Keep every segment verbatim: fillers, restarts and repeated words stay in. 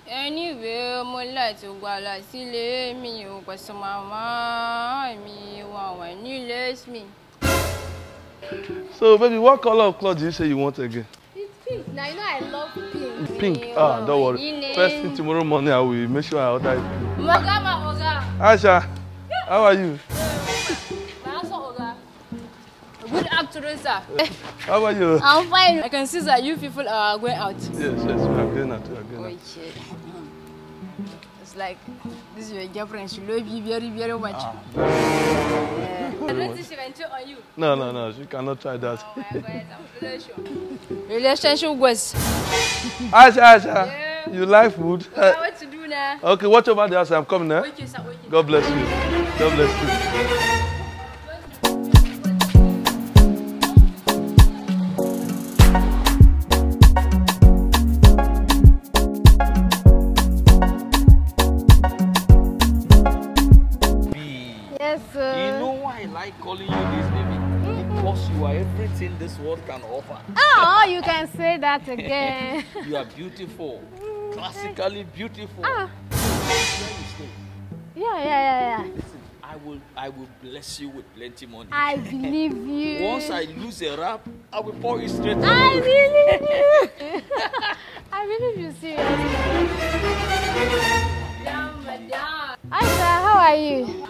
Anyway, my light will go like silly me, you got some mama, me, one when you lace me. So, baby, what color of clothes do you say you want again? It's pink. Now you know I love pink. Pink? Ah, don't worry. First thing tomorrow morning, I will make sure I order it. Moga, ma, Oga. Aisha, how are you? Good afternoon, sir. How are you? I'm fine. I can see that you people are going out. Yes, yes, we are going out. We are going out. Okay. It's like this is your girlfriend. She loves you very, very much. Ah, very, very I don't think she can cheat on you. No, no, no. She cannot try that. Oh, my God, I'm relationship was. Aisha, Aisha, yeah. You like food? Okay, what to do now? Okay, watch over the house. I'm coming now. Okay, sir. Okay. God bless you. God bless you. Calling you this, baby, because you are everything this world can offer. Oh, you can say that again. You are beautiful, classically beautiful. Ah. Where you stay? Yeah, yeah, yeah, yeah. Listen, I will, I will bless you with plenty money. I believe you. Once I lose a rap, I will pour it straight. I believe you. I believe you seriously. Aisha, how are you?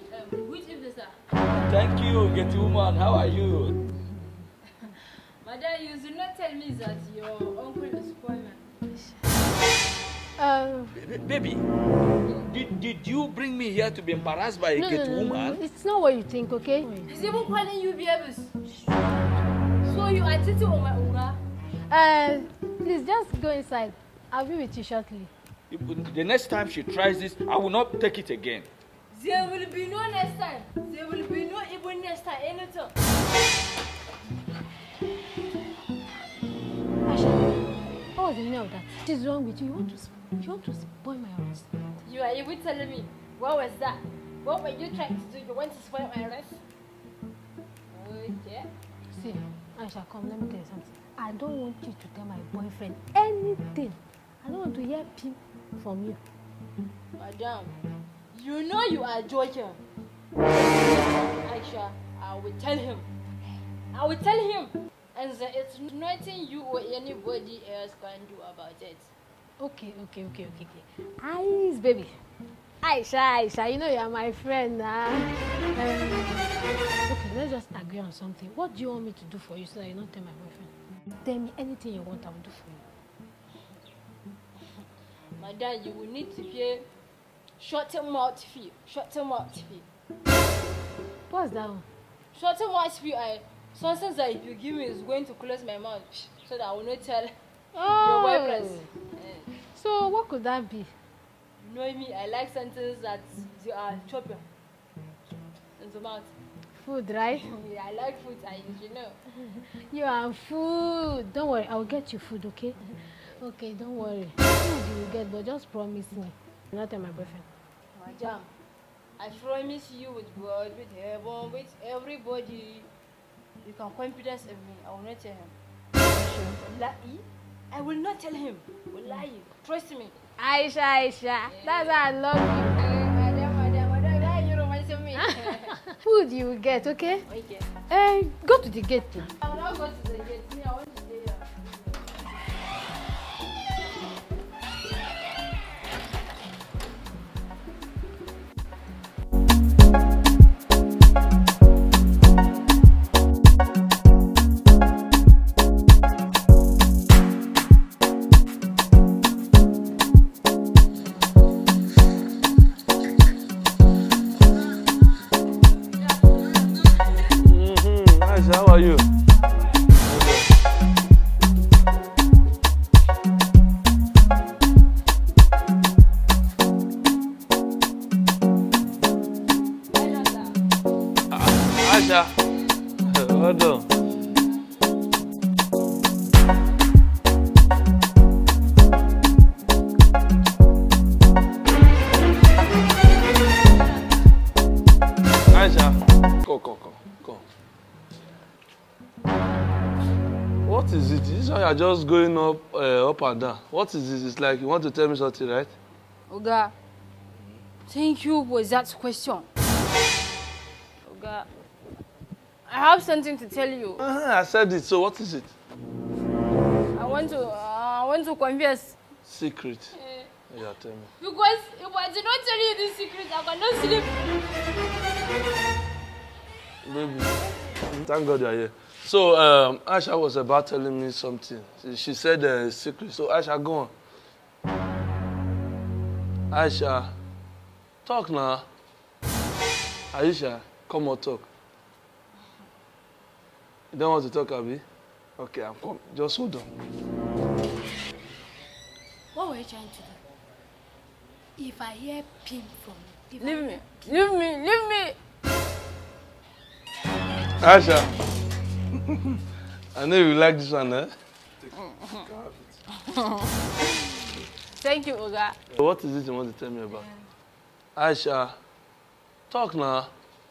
Thank you, Getty woman. How are you? Madam, you should not tell me that your uncle is poor man. Um, baby, did, did you bring me here to be embarrassed by a no, Getty no, no, woman? No, it's not what you think, okay? He's even calling you babies. So you are cheating on my Uga? Uh, please just go inside. I'll be with you shortly. The next time she tries this, I will not take it again. There will be no next time. There will be no even next time anytime. Aisha, what was the meaning of that? What is wrong with you? You want to, you want to spoil my rest? You are even telling me, what was that? What were you trying to do? You want to spoil my rest? Okay. See, Aisha, come, let me tell you something. I don't want you to tell my boyfriend anything. I don't want to hear peep from you. Madam, you know you are joking. Aisha, I will tell him. I will tell him. And there is nothing you or anybody else can do about it. Okay, okay, okay, okay, okay. Ice, baby. Aisha, Aisha, you know you are my friend now. Um, okay, let's just agree on something. What do you want me to do for you so that you don't tell my boyfriend? Tell me anything you want, I will do for you. Madam, you will need to pay short-term mouth fee. Short-term mouth fee. What's that one? Short-term mouth fee, I, something that if you give me is going to close my mouth so that I will not tell oh. your boyfriend. Uh, so what could that be? You know me, I like sentences that you are chopping in the mouth. Food, right? Yeah, I like food, I, you know. You are food. Don't worry, I will get you food, okay? Okay, don't worry. Food you will get, but just promise me. Not tell my boyfriend. Madam, I promise you with God, with heaven, with everybody, you can confidence in me. I will not tell him. Wallahi, I will not tell him. Wallahi, trust me. Aisha, Aisha, yeah. That's why I love you. Madam, madam, madam, why are you romancing me? Food you will get, okay? Okay. Uh, go to the gate. Too. I will not go to the gate. Me, I want to stay here. How are you? Aisha, well done. Aisha, go, go, go, go. What is it? This is why you are just going up, uh, up and down. What is this? It's like you want to tell me something, right? Oga, thank you for that question. Oga, I have something to tell you. Uh-huh, I said it. So what is it? I want to, uh, I want to confess. Secret. Uh, Yeah, tell me. because if I do not tell you this secret, I cannot sleep. Baby, thank God you are here. So, um, Aisha was about telling me something. She, she said a uh, secret. So, Aisha, go on. Aisha, talk now. Aisha, come on, talk. You don't want to talk, Abi? Okay, I'm coming. Just hold on. What were you trying to do? If I hear pim from you, Leave me, leave me, leave me. Aisha, I know you like this one, eh? Thank you, Oga. What is it you want to tell me about? Aisha, talk now.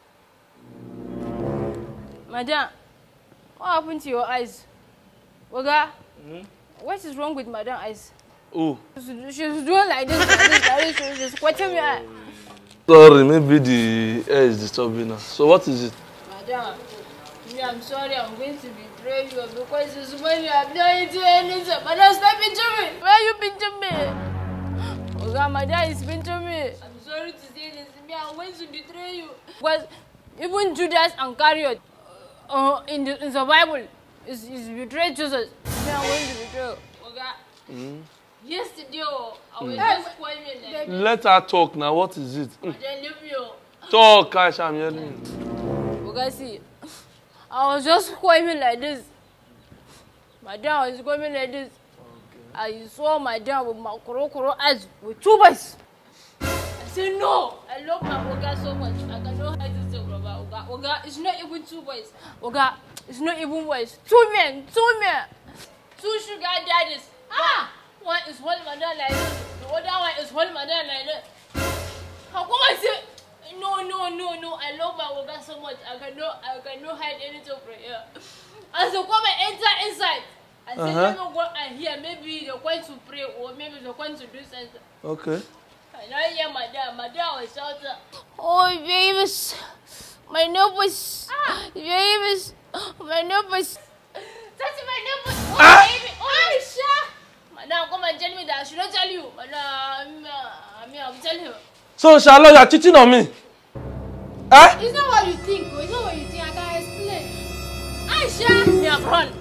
Madam, what happened to your eyes? Oga, Hmm? what is wrong with Madam eyes? Oh, She's, she's doing like this, like this, like this. She's squatting me eye. sorry, maybe the air is disturbing her. So what is it? Madam, me, I'm sorry, I'm going to betray you because this money I'm not into anything. Madam, stop pinching me. Why are you pinching me? Oga, Madam is pinching me. I'm sorry to say this, me, I'm going to betray you. Because even Judas and Iscariot uh, in, the, in the Bible is, is betrayed Jesus. Me, I'm going to betray you. Oga, Mm. yesterday, oh, I was Mm. just quiet like Let her talk now. What is it? Mm. Madam, leave me. Oh. Talk, Aisha, I'm hearing you. Oga, see, I was just squirming like this. Madam was squirming like this. Okay. I saw Madam with my koro koro eyes with two boys. I said, no, I love my Oga so much. I cannot hide this thing from Oga. Oga, it's not even two boys. Oga, it's not even boys. Two men, two men. Two sugar daddies. Ah! One is one Madam like this. The other one is one Madam like this. How come I say, no, no, no, no, I love my Oga so much. I cannot, I cannot hide anything from here. And so come and enter inside. I said, Uh-huh. let me go and hear. Maybe they're going to pray or maybe they're going to do something. Okay. I now hear my dad. My dad was shouting, oh, babies, my neighbors, ah. babies, my neighbors. That's my neighbors. Oh, ah. baby, oh, Aisha. Madam, come and tell me that I should not tell you. Madam, I mean, I'm telling you. So, Charlotte, you are cheating on me? Eh? It's not what you think, it's not what you think. I can explain. Aisha! Me, I'm run.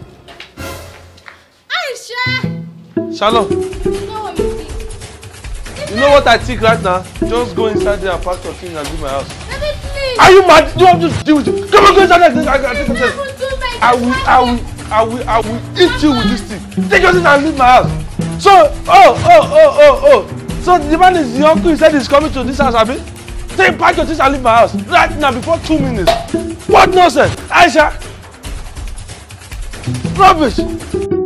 Aisha! Charlotte, It's not what you think. you know what I think right now? Just go inside there and pack your things and leave my house. Let me please. Are you mad? You have to deal with it. Come on, go inside there. I, I, I, It's not even too late. I will, I will, I will, I will eat you with this thing. Take your things and leave my house. So, oh, oh, oh, oh, oh. So the man is the uncle. He said he's coming to this house, Abi. Take pack your things and leave my house right now before two minutes. What nonsense, Aisha? Rubbish.